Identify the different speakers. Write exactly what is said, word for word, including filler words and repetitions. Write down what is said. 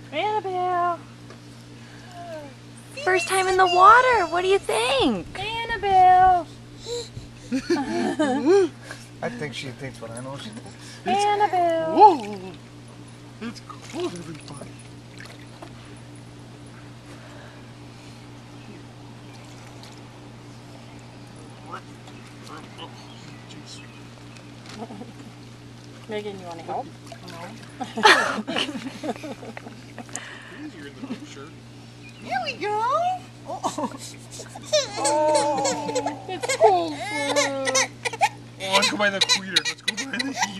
Speaker 1: Annabelle!
Speaker 2: First time in the water. What do you think?
Speaker 1: Annabelle!
Speaker 3: I think she thinks what I know she thinks.
Speaker 1: Annabelle!
Speaker 3: Whoa! It's cold, everybody.
Speaker 1: Megan, you want to help?
Speaker 3: Easier in the blue shirt.
Speaker 4: Here we go. Oh.
Speaker 1: Oh, it's cold for her.
Speaker 3: Oh, let's go by the equator. Let's go by the heat.